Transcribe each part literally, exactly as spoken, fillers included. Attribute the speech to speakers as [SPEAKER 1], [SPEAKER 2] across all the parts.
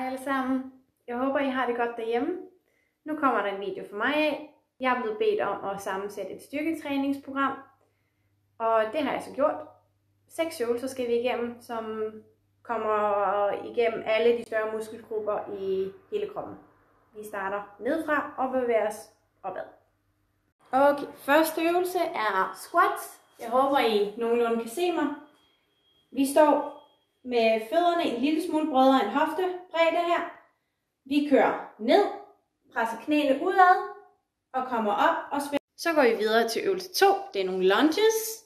[SPEAKER 1] alle sammen. Jeg håber, I har det godt derhjemme. Nu kommer der en video fra mig af. Jeg er blevet bedt om at sammensætte et styrketræningsprogram. Og det har jeg så gjort. Seks øvelser skal vi igennem, som kommer igennem alle de større muskelgrupper i hele kroppen. Vi starter nedefra og bevæger os opad. Okay, første øvelse er squats. Jeg håber, I nogenlunde kan se mig. Vi står med fødderne en lille smule bredere end hoftebredde her. Vi kører ned, presser knæene udad og kommer op og spænder. Så går vi videre til øvelse to. Det er nogle lunges.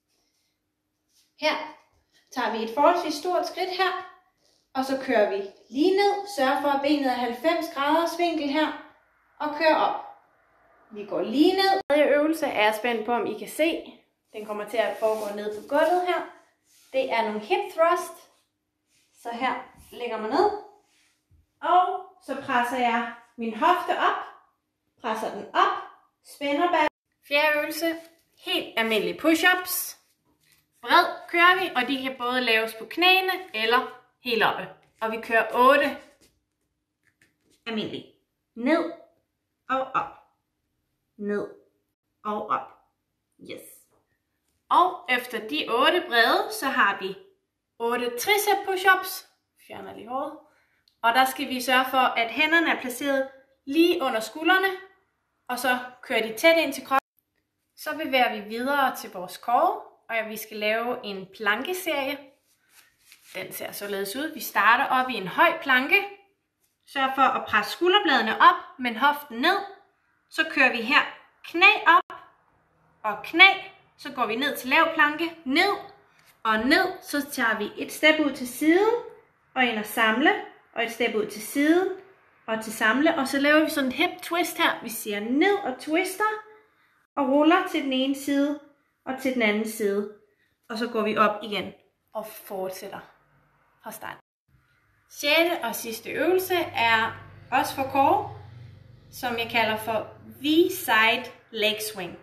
[SPEAKER 1] Her tager vi et forholdsvis stort skridt her, og så kører vi lige ned. Sørg for, at benet er halvfems graders vinkel her, og kører op. Vi går lige ned. Tredje øvelse er jeg spændt på, om I kan se. Den kommer til at foregå ned på gulvet her. Det er nogle hip thrust. Så her lægger man ned, og så presser jeg min hofte op, presser den op, spænder bag. Fjerde øvelse, helt almindelige push-ups. Bred kører vi, og de kan både laves på knæene eller helt oppe. Og vi kører otte almindelige. Ned og op. Ned og op. Yes. Og efter de otte brede, så har vi otte tricep push-ups. Fjerner lige håret. Og der skal vi sørge for, at hænderne er placeret lige under skuldrene. Og så kører de tæt ind til kroppen. Så bevæger vi videre til vores core. Og vi skal lave en plankeserie. Den ser således ud. Vi starter op i en høj planke. Sørg for at presse skulderbladene op, men hoften ned. Så kører vi her knæ op og knæ. Så går vi ned til lav planke, ned og ned. Så tager vi et step ud til siden og ind og samle. Og et step ud til siden og til samle. Og så laver vi sådan en hip twist her. Vi siger ned og twister og ruller til den ene side og til den anden side. Og så går vi op igen og fortsætter fra start. Sjette og sidste øvelse er også for core, som jeg kalder for V-side leg swing.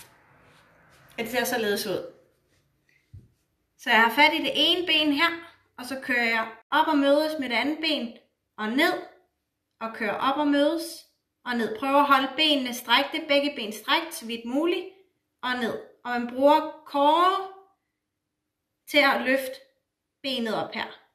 [SPEAKER 1] Det ser således ud. Så jeg har fat i det ene ben her, og så kører jeg op og mødes med det andet ben, og ned, og kører op og mødes, og ned. Prøv at holde benene strækte, begge ben strækt, så vidt muligt, og ned. Og man bruger core til at løfte benet op her.